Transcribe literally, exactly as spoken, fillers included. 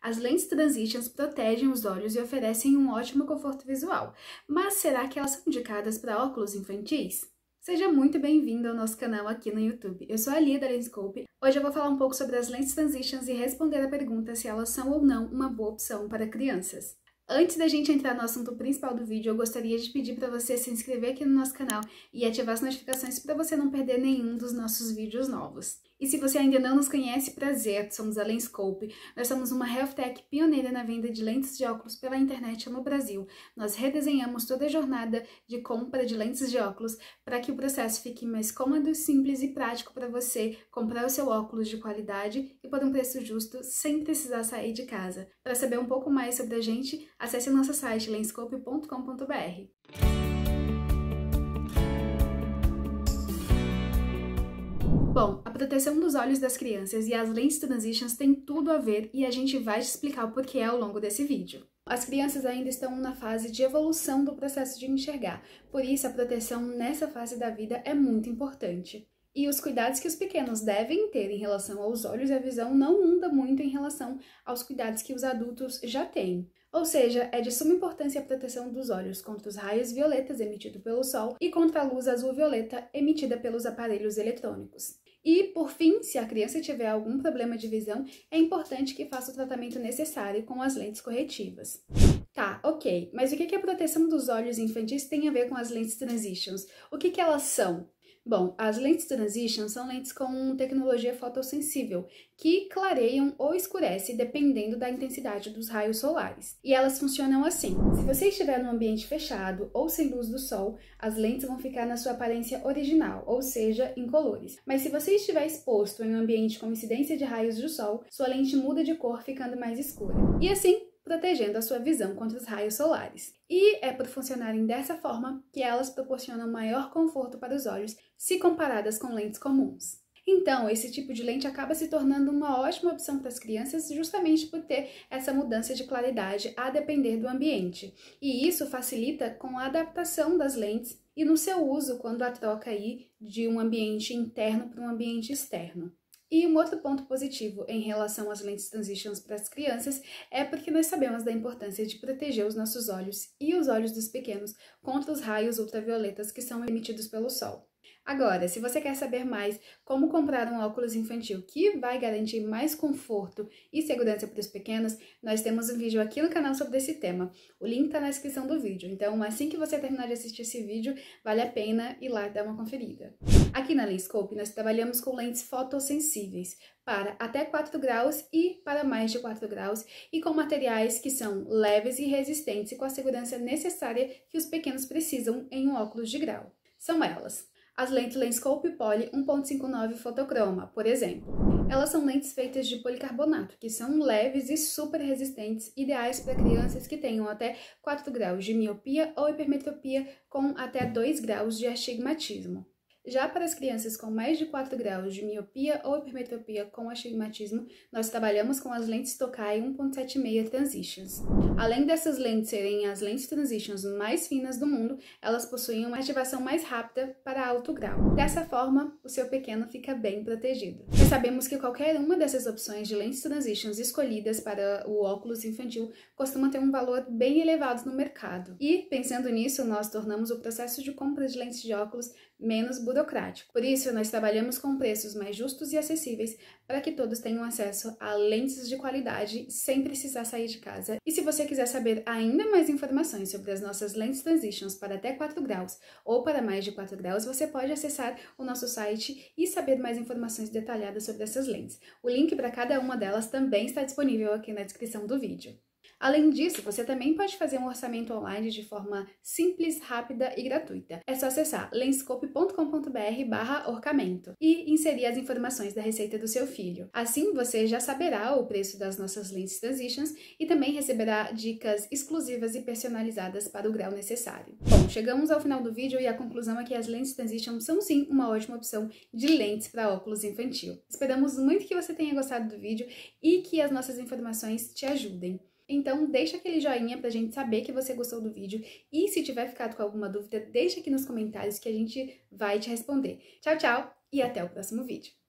As lentes Transitions protegem os olhos e oferecem um ótimo conforto visual, mas será que elas são indicadas para óculos infantis? Seja muito bem-vindo ao nosso canal aqui no YouTube. Eu sou a Lia da Lenscope. Hoje eu vou falar um pouco sobre as lentes Transitions e responder a pergunta se elas são ou não uma boa opção para crianças. Antes da gente entrar no assunto principal do vídeo, eu gostaria de pedir para você se inscrever aqui no nosso canal e ativar as notificações para você não perder nenhum dos nossos vídeos novos. E se você ainda não nos conhece, prazer, somos a Lenscope. Nós somos uma health tech pioneira na venda de lentes de óculos pela internet no Brasil. Nós redesenhamos toda a jornada de compra de lentes de óculos para que o processo fique mais cômodo, simples e prático para você comprar o seu óculos de qualidade e por um preço justo, sem precisar sair de casa. Para saber um pouco mais sobre a gente, acesse o nosso site lenscope ponto com ponto br. Bom, a proteção dos olhos das crianças e as lentes Transitions tem tudo a ver e a gente vai te explicar o porquê ao longo desse vídeo. As crianças ainda estão na fase de evolução do processo de enxergar, por isso a proteção nessa fase da vida é muito importante. E os cuidados que os pequenos devem ter em relação aos olhos e à visão não muda muito em relação aos cuidados que os adultos já têm. Ou seja, é de suma importância a proteção dos olhos contra os raios violetas emitidos pelo sol e contra a luz azul-violeta emitida pelos aparelhos eletrônicos. E, por fim, se a criança tiver algum problema de visão, é importante que faça o tratamento necessário com as lentes corretivas. Tá, ok, mas o que a proteção dos olhos infantis tem a ver com as lentes Transitions? O que que elas são? Bom, as lentes Transitions são lentes com tecnologia fotossensível, que clareiam ou escurecem dependendo da intensidade dos raios solares. E elas funcionam assim: se você estiver num ambiente fechado ou sem luz do sol, as lentes vão ficar na sua aparência original, ou seja, incolores. Mas se você estiver exposto em um ambiente com incidência de raios do sol, sua lente muda de cor, ficando mais escura. E assim, protegendo a sua visão contra os raios solares. E é por funcionarem dessa forma que elas proporcionam maior conforto para os olhos se comparadas com lentes comuns. Então, esse tipo de lente acaba se tornando uma ótima opção para as crianças justamente por ter essa mudança de claridade a depender do ambiente. E isso facilita com a adaptação das lentes e no seu uso quando a troca aí de um ambiente interno para um ambiente externo. E um outro ponto positivo em relação às lentes Transitions para as crianças é porque nós sabemos da importância de proteger os nossos olhos e os olhos dos pequenos contra os raios ultravioletas que são emitidos pelo sol. Agora, se você quer saber mais como comprar um óculos infantil que vai garantir mais conforto e segurança para os pequenos, nós temos um vídeo aqui no canal sobre esse tema. O link está na descrição do vídeo, então assim que você terminar de assistir esse vídeo, vale a pena ir lá dar uma conferida. Aqui na Lenscope, nós trabalhamos com lentes fotossensíveis para até quatro graus e para mais de quatro graus e com materiais que são leves e resistentes e com a segurança necessária que os pequenos precisam em um óculos de grau. São elas: as lentes Lenscope Poly um ponto cinquenta e nove fotochroma, por exemplo. Elas são lentes feitas de policarbonato, que são leves e super resistentes, ideais para crianças que tenham até quatro graus de miopia ou hipermetropia com até dois graus de astigmatismo. Já para as crianças com mais de quatro graus de miopia ou hipermetropia com astigmatismo, nós trabalhamos com as lentes Tokai um ponto setenta e seis Transitions. Além dessas lentes serem as lentes Transitions mais finas do mundo, elas possuem uma ativação mais rápida para alto grau. Dessa forma, o seu pequeno fica bem protegido. Nós sabemos que qualquer uma dessas opções de lentes Transitions escolhidas para o óculos infantil costuma ter um valor bem elevado no mercado. E, pensando nisso, nós tornamos o processo de compra de lentes de óculos menos burocrático. Por isso, nós trabalhamos com preços mais justos e acessíveis para que todos tenham acesso a lentes de qualidade sem precisar sair de casa. E se você quiser saber ainda mais informações sobre as nossas lentes Transitions para até quatro graus ou para mais de quatro graus, você pode acessar o nosso site e saber mais informações detalhadas sobre essas lentes. O link para cada uma delas também está disponível aqui na descrição do vídeo. Além disso, você também pode fazer um orçamento online de forma simples, rápida e gratuita. É só acessar lenscope ponto com ponto br barra orçamento e inserir as informações da receita do seu filho. Assim, você já saberá o preço das nossas lentes Transitions e também receberá dicas exclusivas e personalizadas para o grau necessário. Bom, chegamos ao final do vídeo e a conclusão é que as lentes Transitions são sim uma ótima opção de lentes para óculos infantil. Esperamos muito que você tenha gostado do vídeo e que as nossas informações te ajudem. Então deixa aquele joinha pra gente saber que você gostou do vídeo e se tiver ficado com alguma dúvida, deixa aqui nos comentários que a gente vai te responder. Tchau, tchau e até o próximo vídeo.